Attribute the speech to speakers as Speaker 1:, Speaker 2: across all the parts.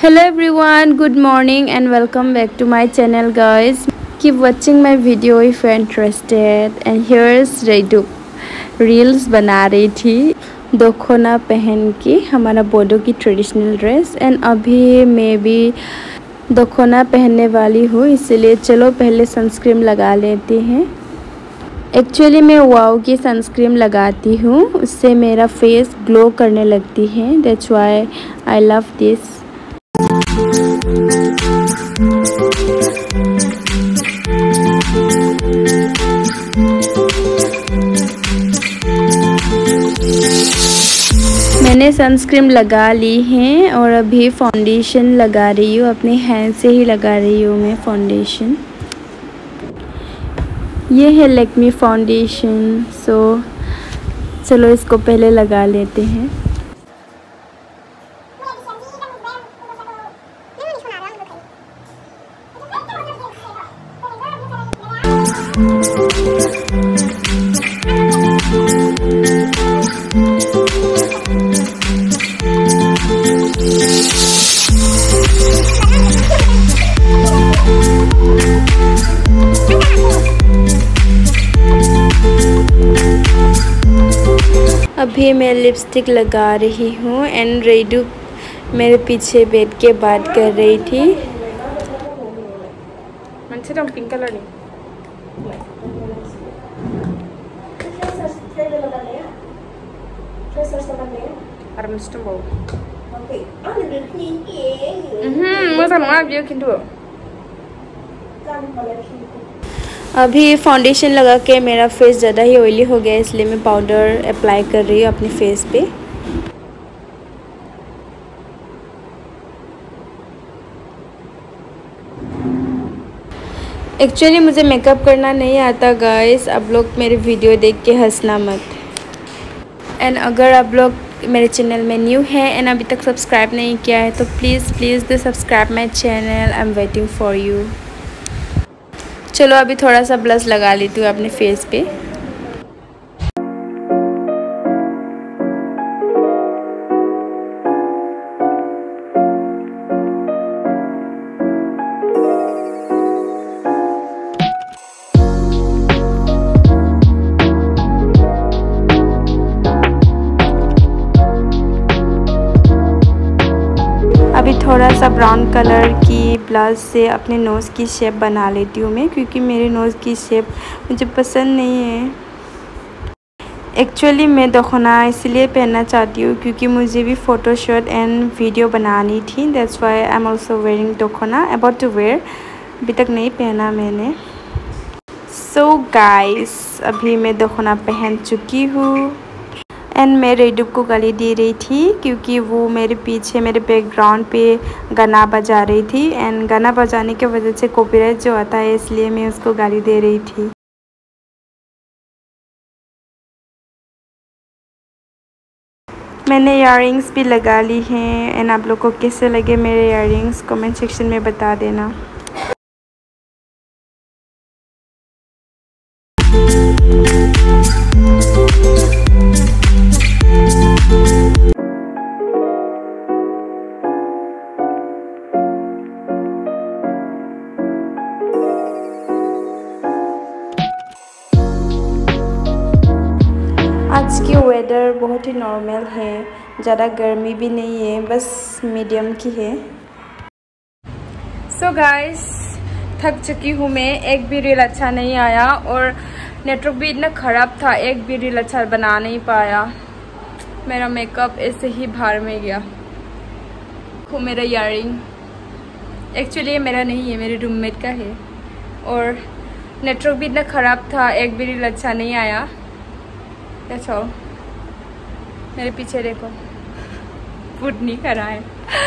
Speaker 1: Hello everyone, good morning and welcome back to my channel guys. Keep watching my video if you're interested. And here's Redu. Reels बना रही थी दोखोना पहन के, हमारा बोडो की traditional dress. And अभी मैं भी दोखोना पहनने वाली हूँ, इसलिए चलो पहले सनस्क्रीन लगा लेते हैं। एक्चुअली मैं वाओ की सनस्क्रीन लगाती हूँ, उससे मेरा फेस ग्लो करने लगती है। That's why I love this. मैंने सनस्क्रीन लगा ली है और अभी फाउंडेशन लगा रही हूँ, अपने हैंड से ही लगा रही हूँ मैं फाउंडेशन। ये है लैक्मे फाउंडेशन। चलो इसको पहले लगा लेते हैं। अभी मैं लिपस्टिक लगा रही हूँ एंड रेडू मेरे पीछे बैठ के बात कर रही थी। पिंक कलर नहीं अभी फाउंडेशन लगा के मेरा फेस ज़्यादा ही ऑयली हो गया, इसलिए मैं पाउडर अप्लाई कर रही हूँ अपने फेस पे। एक्चुअली मुझे मेकअप करना नहीं आता गाइस, आप लोग मेरे वीडियो देख के हंसना मत। एंड अगर आप लोग मेरे चैनल में न्यू है एंड अभी तक सब्सक्राइब नहीं किया है तो please do subscribe my channel. I am waiting for you. चलो अभी थोड़ा सा ब्लश लगा लेती हूँ अपने फेस पे। अभी थोड़ा सा ब्राउन कलर की ब्लश से अपने नोज़ की शेप बना लेती हूँ मैं, क्योंकि मेरे नोज़ की शेप मुझे पसंद नहीं है। एक्चुअली मैं दोखोना इसलिए पहनना चाहती हूँ क्योंकि मुझे भी फ़ोटोशूट एंड वीडियो बनानी थी। That's why I am also wearing dokhona, about to wear. अभी तक नहीं पहना मैंने। सो गाइस, अभी मैं दोखोना पहन चुकी हूँ एंड मैं रेडू को गाली दे रही थी क्योंकि वो मेरे पीछे मेरे बैकग्राउंड पे गाना बजा रही थी एंड गाना बजाने की वजह से कॉपीराइट जो आता है, इसलिए मैं उसको गाली दे रही थी। मैंने इयररिंग्स भी लगा ली हैं एंड आप लोग को कैसे लगे मेरे इयररिंग्स कमेंट सेक्शन में बता देना। आज की वेदर बहुत ही नॉर्मल है, ज़्यादा गर्मी भी नहीं है, बस मीडियम की है। सो गाइस, थक चुकी हूँ मैं। एक भी रील अच्छा नहीं आया और नेटवर्क भी इतना ख़राब था, एक भी रील अच्छा बना नहीं पाया। मेरा मेकअप ऐसे ही बाहर में गया। देखो मेरा इयररिंग, एक्चुअली ये मेरा नहीं है, मेरे रूममेट का है। और नेटवर्क भी इतना ख़राब था, एक भी रील अच्छा नहीं आया। अच्छा, मेरे पीछे देखो, फूट नहीं करा है।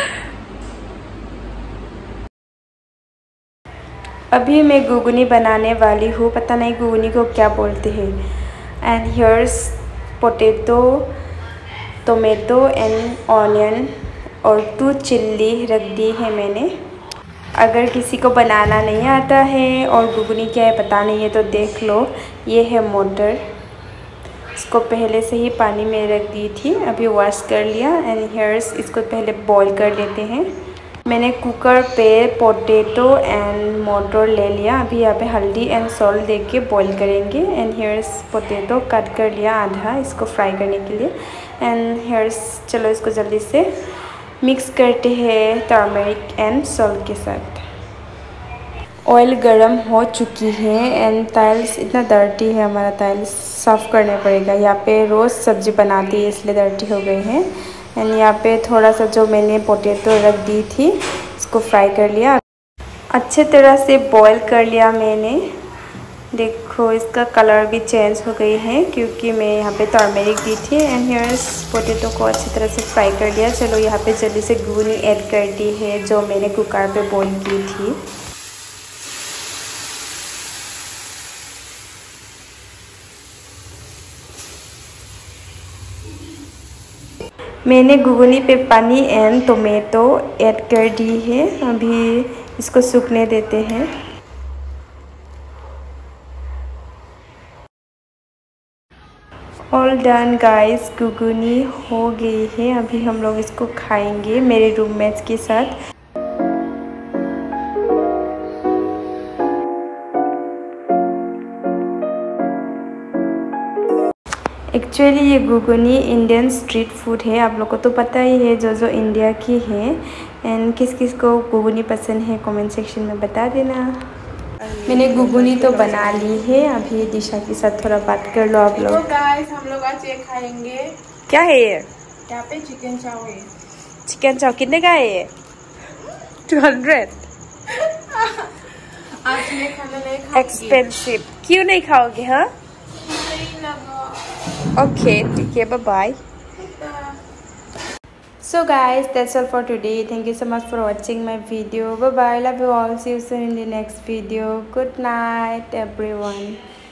Speaker 1: अभी मैं घुगनी बनाने वाली हूँ, पता नहीं घुगनी को क्या बोलते हैं। And here's potato, tomato and onion और 2 चिल्ली रख दी है मैंने। अगर किसी को बनाना नहीं आता है और घुगनी क्या है पता नहीं है तो देख लो। ये है मटर, इसको पहले से ही पानी में रख दी थी, अभी वॉश कर लिया। एंड हेयर्स इसको पहले बॉईल कर लेते हैं। मैंने कुकर पे पोटैटो एंड मटर ले लिया। अभी यहाँ पे हल्दी एंड सॉल्ट दे के बॉईल करेंगे। एंड हेयर्स पोटैटो कट कर लिया आधा इसको फ्राई करने के लिए। एंड हेयर्स चलो इसको जल्दी से मिक्स करते हैं टर्मरिक एंड सॉल्ट के साथ। ऑयल गरम हो चुकी है एंड टाइल्स इतना डर्टी है, हमारा टाइल्स साफ़ करना पड़ेगा। यहाँ पे रोज़ सब्ज़ी बनाती है इसलिए डर्टी हो गई है। एंड यहाँ पे थोड़ा सा जो मैंने पोटैटो रख दी थी इसको फ्राई कर लिया, अच्छे तरह से बॉईल कर लिया मैंने। देखो इसका कलर भी चेंज हो गई है क्योंकि मैं यहाँ पे टर्मेरिक दी थी। एंड हियर्स पोटैटो को अच्छी तरह से फ्राई कर लिया। चलो यहाँ पे जल्दी से घुगनी ऐड कर दी है जो मैंने कुकर पे बॉईल की थी। मैंने घुगनी पे पानी एंड टोमेटो ऐड कर दी है। अभी इसको सूखने देते हैं। ऑल डन गाइस, घुगनी हो गई है। अभी हम लोग इसको खाएंगे मेरे रूममेट्स के साथ। एक्चुअली ये घुगनी इंडियन स्ट्रीट फूड है, आप लोग को तो पता ही है जो इंडिया की है। एंड किस किस को घुगनी पसंद है कमेंट सेक्शन में बता देना। मैंने घुगनी तो बना ली है। अभी दिशा के साथ थोड़ा बात कर लो आप लोग।
Speaker 2: तो गाइस हम लोग आज ये खाएंगे।
Speaker 1: क्या है ये?
Speaker 2: यहाँ पे चिकन चाव है।
Speaker 1: चिकन चाव कितने का है ये? 200।
Speaker 2: आज ये खाना नहीं खाऊंगी।
Speaker 1: एक्सपेंसिव। क्यों नहीं खाओगे? हाँ ओके ठीक है, bye bye. So guys, that's all for today. Thank you so much for watching my video. Bye bye, love you all. See you soon in the next video. Good night everyone.